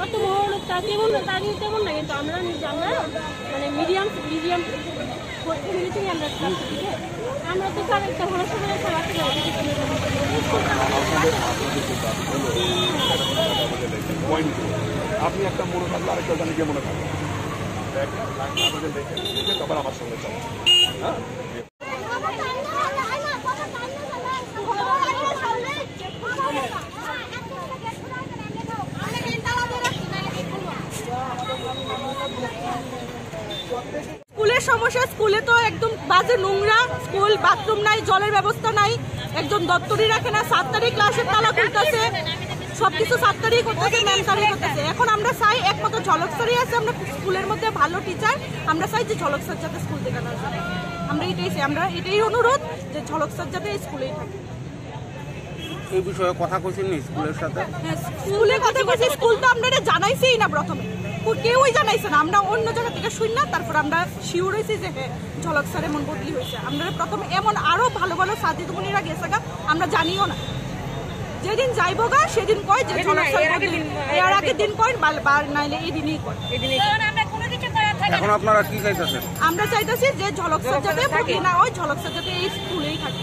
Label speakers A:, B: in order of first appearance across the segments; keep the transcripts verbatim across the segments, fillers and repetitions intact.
A: এত বড় লোক তা তেমন তাকে তেমন না, কিন্তু আমরা আমরা মানে মিডিয়াম মিডিয়াম ফ্যামিলি থেকে আমরা আমরা তো স্যার একটা ভালো সময় স্যার আসলে
B: আপনি একটা মনে থাকলে আরেকটা জানি গিয়ে মনে থাকবে দেখে দেখে তারপর আমার সঙ্গে চলো। হ্যাঁ
C: স্কুলের সমস্যা, স্কুলে তো একদম বাজে নোংরা, স্কুল বাথরুম নাই, জলের ব্যবস্থা নাই, একদম দপ্তরি রাখে না, সাত তারিখ ক্লাসের তালা খুলতেছে, সবকিছু সাত তারিখ করতেছে, ম্যাম তারিখ করতেছে। এখন আমরা চাই একমাত্র ঝলক স্যারই আছে, আমরা স্কুলের মধ্যে ভালো টিচার, আমরা চাই যে ঝলক স্যার যাতে স্কুল থেকে না আসে, আমরা এটাই চাই, আমরা এটাই অনুরোধ যে ঝলক স্যার যাতে স্কুলেই থাকে।
D: এই বিষয়ে কথা কইছেন স্কুলের সাথে?
C: হ্যাঁ, স্কুলে কথা কইছি, স্কুল তো আমরা এটা জানাইছি না, প্রথমে কেউই জানাইছে না, আমরা অন্য জায়গা থেকে শুনি না, তারপর আমরা শিওর হয়েছি যে হ্যাঁ ঝলক স্যার এমন বদলি হয়েছে। আমরা প্রথমে এমন আরো ভালো ভালো সাথীমণিরা গেছে গা, আমরা জানিও না, যেদিন যাইব গা সেদিন কয় যে ঝলক স্যার বদলি, এর আগের দিন কয় বার নাইলে এই দিনই কয়।
D: এখন আপনারা কি চাইতেছেন?
C: আমরা চাইতেছি যে ঝলক স্যার যাতে বদলি না হয়, ঝলক স্যার যাতে এই স্কুলেই থাকে,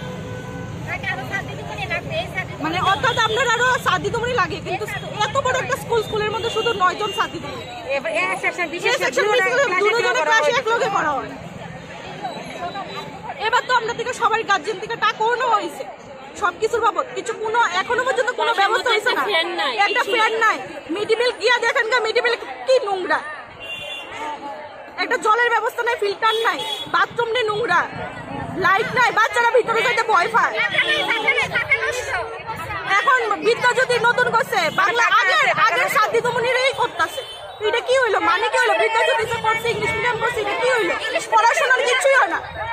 C: মানে অর্থাৎ আপনার আরো সাদিদুমনি লাগে, কিন্তু এত বড় একটা স্কুল, স্কুলের মধ্যে শুধু নয় জন সাদিদুমনি, এবার তো আমরা থেকে সবাই গার্জেন থেকে টাকাও নেওয়া হয়েছে সবকিছুর বাবদ, কিছু কোনো এখনো পর্যন্ত কোনো ব্যবস্থা হয়েছে না, একটা ফ্যান নাই, মিডিমিল গিয়া দেখেন গা মিডিমিল কি নোংরা, একটা জলের ব্যবস্থা নাই, ফিল্টার নাই, বাথরুম নেই নোংরা, লাইট নাই, বাচ্চারা ভিতরে যেতে ভয় পায়। এখন বিদ্যা যদি নতুন করছে বাংলা আগের আগের সাদিদুমনিরাই করতেছে, এটা কি হইলো, মানে কি হইলো, বিদ্যা যদি করছে ইংলিশ মিডিয়াম করছে, এটা কি হইলো, পড়াশোনার কিছুই হয় না।